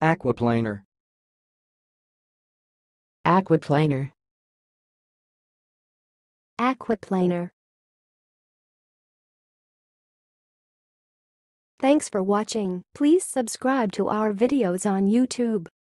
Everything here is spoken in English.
aquaplaner, aquaplaner, aquaplaner. Thanks for watching. Please subscribe to our videos on YouTube.